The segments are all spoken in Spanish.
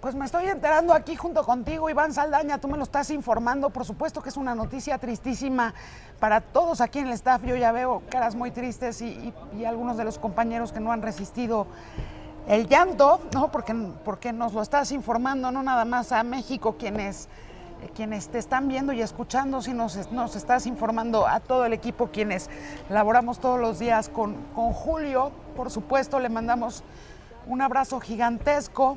Pues me estoy enterando aquí junto contigo, Iván Saldaña, tú me lo estás informando. Por supuesto que es una noticia tristísima para todos aquí en el staff. Yo ya veo caras muy tristes y algunos de los compañeros que no han resistido el llanto, ¿no? Porque nos lo estás informando, no nada más a México, quienes te están viendo y escuchando, si nos estás informando a todo el equipo, quienes laboramos todos los días con Julio. Por supuesto, le mandamos un abrazo gigantesco,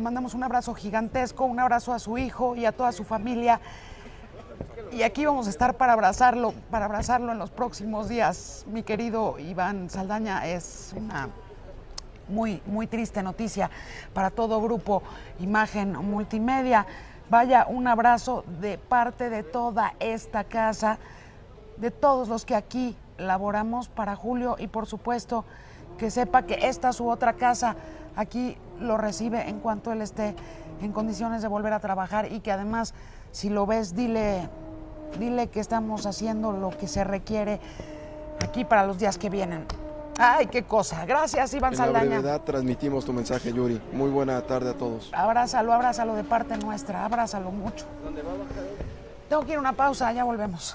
un abrazo a su hijo y a toda su familia. Y aquí vamos a estar para abrazarlo en los próximos días. Mi querido Iván Saldaña, es una muy, muy triste noticia para todo Grupo Imagen Multimedia. Vaya, un abrazo de parte de toda esta casa, de todos los que aquí laboramos para Julio, y por supuesto que sepa que esta su otra casa aquí lo recibe en cuanto él esté en condiciones de volver a trabajar, y que además, si lo ves, dile que estamos haciendo lo que se requiere aquí para los días que vienen. ¡Ay, qué cosa! Gracias, Iván Saldaña. En la brevedad transmitimos tu mensaje, Yuri. Muy buena tarde a todos. Abrázalo de parte nuestra, abrázalo mucho. Tengo que ir a una pausa, ya volvemos.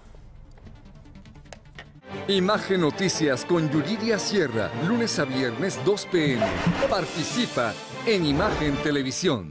Imagen Noticias con Yuridia Sierra, lunes a viernes 2 p.m. Participa en Imagen Televisión.